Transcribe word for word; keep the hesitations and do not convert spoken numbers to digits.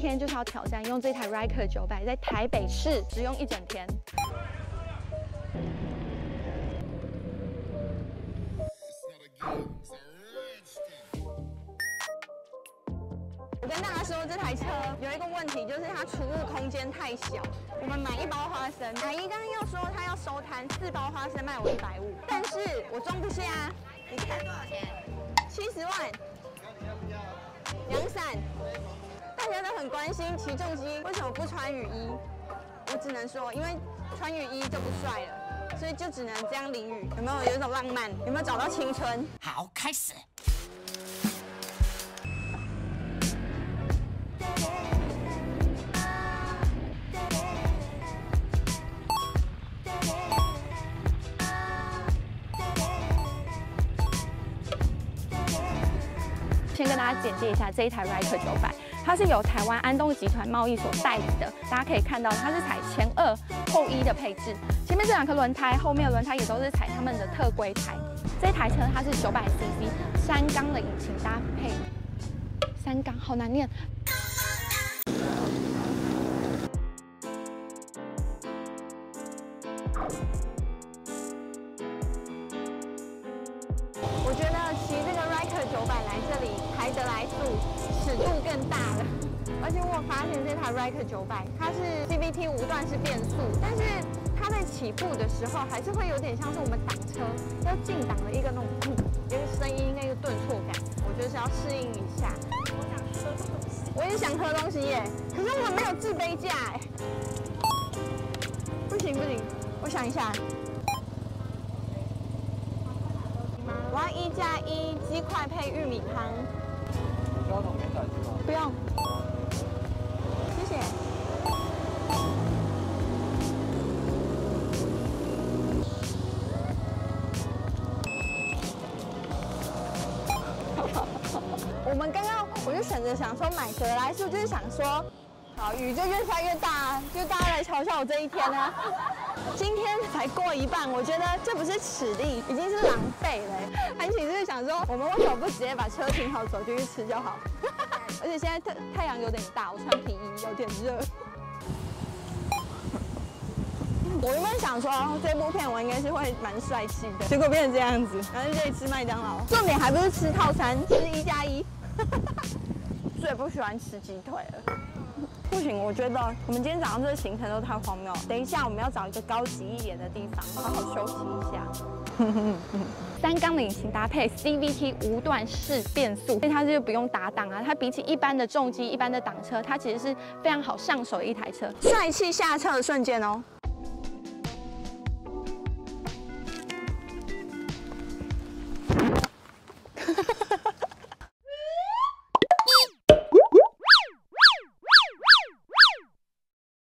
天就是要挑战用这台 Ryker 九百在台北市只用一整天。 我跟大家说，这台车有一个问题，就是它储物空间太小。我们买一包花生，阿姨刚刚要说她要收摊，四包花生卖我一百五，但是我装不下。你猜多少钱？七十万。阳伞，大家都很关心起重机为什么不穿雨衣。我只能说，因为穿雨衣就不帅了，所以就只能这样淋雨。有没有有一种浪漫？有没有找到青春？ 好，开始。 先跟大家简介一下这一台 Ryker 九百，它是由台湾安东集团贸易所代理的。大家可以看到，它是采前二后一的配置，前面这两颗轮胎，后面的轮胎也都是采他们的特规胎。这台车它是九百 C C 三缸的引擎搭配，三缸好难念。 我觉得骑这个 Ryker 九百来这里，台德来速尺度更大了。而且我发现这台 Ryker 九百，它是 C V T 无段式变速，但是它在起步的时候还是会有点像是我们挡车要进档的一个那种嗯，一个声音，那个顿挫感，我觉得是要适应一下。我想喝东西，我也想喝东西耶，可是我没有自杯架哎，不行不行，我想一下。 我要一加一鸡块配玉米汤。 需要桶面仔是吗？ 不用，谢谢。我们刚刚我就选择想说买德来速，就是想说，好雨就越下越大，就大家来瞧瞧我这一天啊。 今天才过一半，我觉得这不是齿力，已经是狼狈了。安琪就是想说，我们为什么不直接把车停好，走进去吃就好？而且现在太太阳有点大，我穿皮衣有点热。我原本想说这部片我应该是会蛮帅气的，结果变成这样子，然后在这里吃麦当劳，重点还不是吃套餐，吃一加一。最不喜欢吃鸡腿了。 不行，我觉得我们今天早上这个行程都太荒谬了。等一下我们要找一个高级一点的地方，好好休息一下。三缸的引擎搭配 C V T 无段式变速，所以它就不用打档啊。它比起一般的重机、一般的挡车，它其实是非常好上手的一台车。帅气下车的瞬间哦，